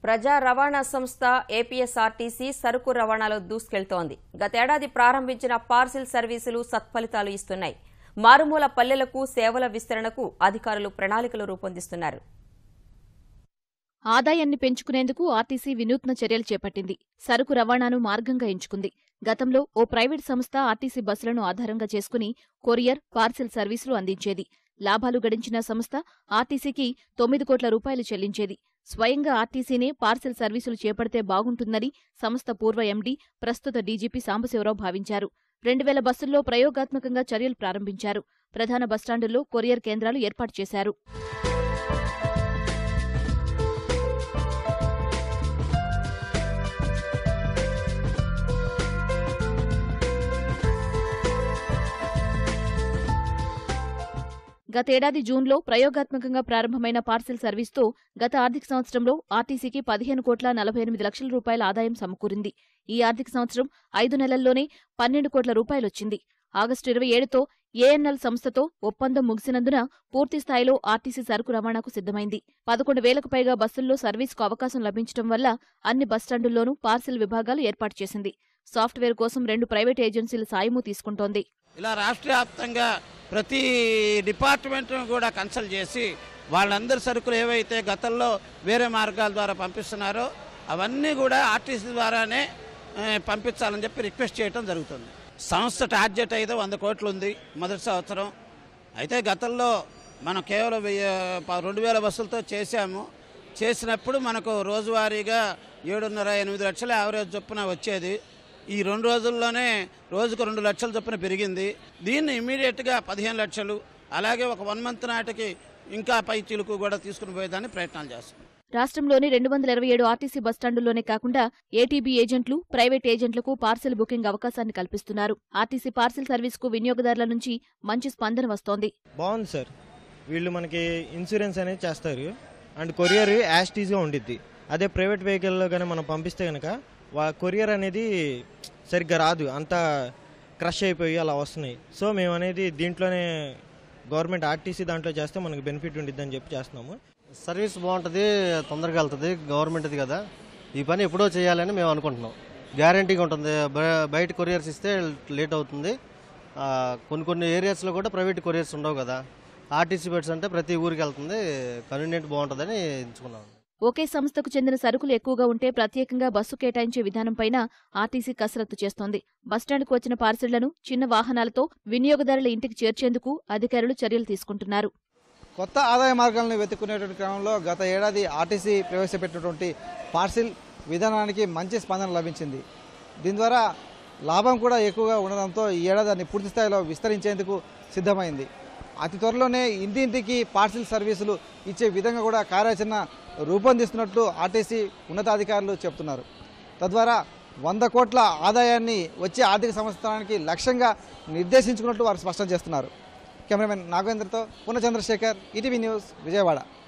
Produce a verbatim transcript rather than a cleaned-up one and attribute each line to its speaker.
Speaker 1: ప్రజా రవాణా సంస్థ ఏపీఎస్ఆర్టీసీ సరుకు రవాణాలో దూసుకెళ్తోంది. గతేడాది ప్రారంభించిన పార్సిల్ సర్వీసులు సత్ఫలితాలు ఇస్తున్నాయి. మారుమూల పల్లెలకు సేవల విస్తరణకు అధికారులు ప్రణాళికలు రూపొందిస్తున్నారు.
Speaker 2: ఆదాయాన్ని పెంచుకునేందుకు ఆర్టీసీ వినూత్న చర్యలు చేపట్టింది. సరుకు రవాణాను మార్గంగా ఎంచుకుంది. గతంలో ఓ ప్రైవేట్ సంస్థ ఆర్టీసీ బస్సులను ఆధారంగా చేసుకుని కొరియర్, పార్సిల్ సర్వీసులు అందించేది. లాభాలు గడించిన సంస్థ ఆర్టీసీకి తొమ్మిది కోట్ల రూపాయలు చెల్లించేది. స్వయంగా ఆర్టీసీనే పార్సిల్ సర్వీసులు చేపడితే బాగుంటుందని సంస్థ పూర్వ ఎండీ, ప్రస్తుత డీజీపీ సాంబశివరావు భావించారు. రెండు వేల బస్సుల్లో ప్రయోగాత్మకంగా చర్యలు ప్రారంభించారు. ప్రధాన బస్టాండుల్లో కొరియర్ కేంద్రాలు ఏర్పాటు చేశారు. గతేడాది జూన్లో ప్రయోగాత్మకంగా ప్రారంభమైన పార్సిల్ సర్వీస్తో గత ఆర్థిక సంవత్సరంలో ఆర్టీసీకి పదిహేను కోట్ల నలభై ఎనిమిది లక్షల రూపాయల ఆదాయం సమకూరింది. ఈ ఆర్థిక సంవత్సరం ఐదు నెలల్లోనే పన్నెండు కోట్ల రూపాయలొచ్చింది. ఆగస్టు ఇరవై ఏడుతో ఏఎన్ఎల్ సంస్థతో ఒప్పందం ముగిసినందున పూర్తిస్థాయిలో ఆర్టీసీ సరుకు రవాణాకు సిద్ధమైంది. పదకొండు వేలకు పైగా బస్సుల్లో సర్వీసుకు అవకాశం లభించడం వల్ల అన్ని బస్టాండుల్లోనూ పార్సిల్ విభాగాలు ఏర్పాటు చేసింది. సాఫ్ట్వేర్ కోసం రెండు ప్రైవేట్ ఏజెన్సీల సాయమూ తీసుకుంటోంది.
Speaker 3: ఇలా రాష్ట్ర వ్యాప్తంగా ప్రతి డిపార్ట్మెంట్ను కూడా కన్సల్ట్ చేసి వాళ్ళందరి సరుకులు ఏవైతే గతంలో వేరే మార్గాల ద్వారా పంపిస్తున్నారో అవన్నీ కూడా ఆర్టీసీ ద్వారానే పంపించాలని చెప్పి రిక్వెస్ట్ చేయడం జరుగుతుంది. సంస్థ టార్గెట్ అయితే వంద కోట్లు ఉంది మొదటి సంవత్సరం. అయితే గతంలో మనం కేవలం రెండు వేల బస్సులతో చేశాము. చేసినప్పుడు మనకు రోజువారీగా ఏడున్నర ఎనిమిది లక్షల యావరేజ్ చొప్పున వచ్చేది. ఈ రెండు రోజుల్లోనే రోజుకు రెండు లక్షల చొప్పున పెరిగింది. దీన్ని ఇమీడియట్గా పదిహేను లక్షలు అలాగే ఒక వన్ మంత్ నాటికి ఇంకా పై చిలుకు కూడా తీసుకుని పోయేదాన్ని ప్రయత్నాలు చేస్తున్నాం.
Speaker 2: రాష్ట్రంలోని రెండు వందల ఇరవై ఏడు ఆర్టీసీ బస్టాండుల్లోనే కాకుండా ఏటీబీ ఏజెంట్లు, ప్రైవేట్ ఏజెంట్లకు పార్సిల్ బుకింగ్ అవకాశాన్ని కల్పిస్తున్నారు. ఆర్టీసీ పార్సిల్ సర్వీస్కు వినియోగదారుల నుంచి మంచి స్పందన వస్తోంది.
Speaker 4: బాగుంది సార్. వీళ్ళు మనకి ఇన్సూరెన్స్ అనేది చేస్తారు అండ్ కొరియర్ యాస్టీజ్గా ఉండిద్ది. అదే ప్రైవేట్ వెహికల్లో కానీ మనం పంపిస్తే కనుక కొరియర్ అనేది సరిగ్గా రాదు, అంతా క్రష్ అయిపోయి అలా వస్తున్నాయి. సో మేము అనేది దీంట్లోనే గవర్నమెంట్ ఆర్టీసీ దాంట్లో చేస్తే మనకు బెనిఫిట్ ఉండిద్దని చెప్పి చేస్తున్నాము.
Speaker 5: సర్వీస్ బాగుంటుంది, తొందరగా వెళ్తుంది, గవర్నమెంట్ది కదా. ఈ పని ఎప్పుడో చేయాలని మేము అనుకుంటున్నాం. గ్యారంటీగా ఉంటుంది. బయట కొరియర్స్ ఇస్తే లేట్ అవుతుంది. కొన్ని కొన్ని ఏరియాస్లో కూడా ప్రైవేట్ కొరియర్స్ ఉండవు కదా. ఆర్టీసీ బస్ అంటే ప్రతి ఊరికి వెళ్తుంది, కన్వీనియంట్ బాగుంటుందని ఎంచుకున్నాం.
Speaker 2: ఒకే సంస్థకు చెందిన సరుకులు ఎక్కువగా ఉంటే ప్రత్యేకంగా బస్సు కేటాయించే విధానంపైన ఆర్టీసీ కసరత్తు చేస్తోంది. బస్టాండ్కు వచ్చిన పార్సిళ్లను చిన్న వాహనాలతో వినియోగదారుల ఇంటికి చేర్చేందుకు అధికారులు చర్యలు తీసుకుంటున్నారు.
Speaker 6: కొత్త ఆదాయ మార్గాలను వెతుక్కునేటువంటి క్రమంలో గత ఏడాది ఆర్టీసీ ప్రవేశపెట్టినటువంటి పార్సిల్ విధానానికి మంచి స్పందన లభించింది. దీని ద్వారా లాభం కూడా ఎక్కువగా ఉండడంతో ఈ ఏడాది దాన్ని పూర్తి స్థాయిలో విస్తరించేందుకు సిద్ధమైంది. అతి త్వరలోనే ఇంటింటికి పార్సిల్ సర్వీసులు ఇచ్చే విధంగా కూడా కార్యాచరణ రూపొందిస్తున్నట్లు ఆర్టీసీ ఉన్నతాధికారులు చెబుతున్నారు. తద్వారా వంద కోట్ల ఆదాయాన్ని వచ్చే ఆర్థిక సంవత్సరానికి లక్ష్యంగా నిర్దేశించుకున్నట్లు వారు స్పష్టం చేస్తున్నారు. కెమెరామెన్ నాగేంద్రతో పూర్ణ చంద్రశేఖర్, ఈటీవీ న్యూస్, విజయవాడ.